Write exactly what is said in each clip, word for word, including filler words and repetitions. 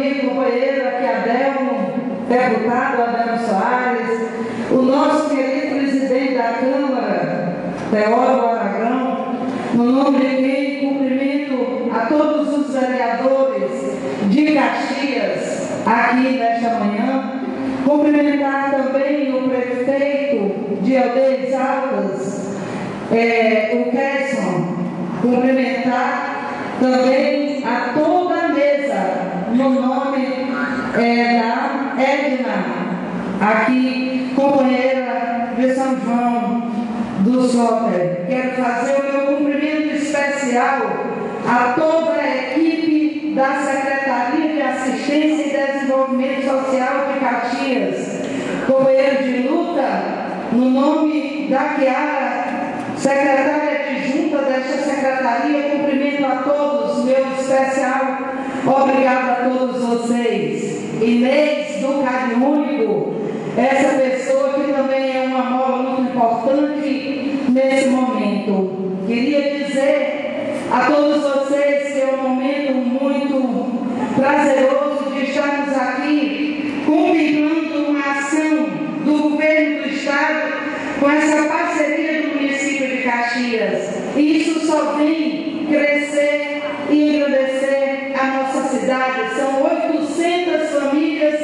amigo, companheiro aqui, Adelmo, deputado Adelmo Soares, o nosso querido presidente da Câmara, Teófilo Aragão, no nome de quem cumprimento a todos os vereadores de Caxias aqui nesta manhã, cumprimentar também o prefeito de Aldeias Altas, é, o Kesson, cumprimentar também a toda a mesa, no nome é, da Edna, aqui, companheira de São João do Soter. Quero fazer o meu cumprimento especial a toda a equipe da Secretaria de Assistência e Desenvolvimento Social de Caxias, companheiro de luta, no nome da Chiara, secretária adjunta desta secretaria, cumprimento a todos, meu especial obrigado a todos vocês. Inês do Carinho Único, essa pessoa que também é uma mola muito importante nesse momento. Queria dizer a todos vocês que é um momento muito prazeroso de estarmos aqui contemplando uma ação do governo do estado com essa parceria do município de Caxias. E isso só vem crescer e engrandecer a nossa cidade. São oitocentas famílias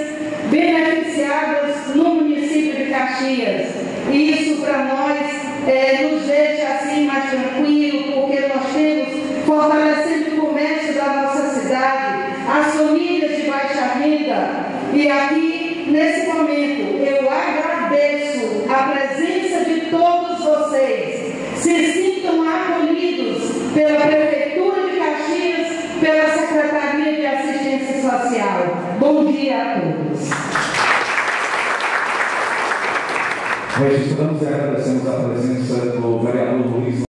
beneficiadas no município de Caxias. E isso para nós é, nos deixa assim mais tranquilo, porque nós temos fortalecendo o comércio da nossa cidade, as famílias de baixa renda. E aqui, nesse momento, eu agradeço a presença de todos vocês. Se sintam acolhidos pela Prefeitura de Caxias, pela Secretaria de Assistência Social. Bom dia a todos. Registramos e agradecemos a presença do vereador Luiz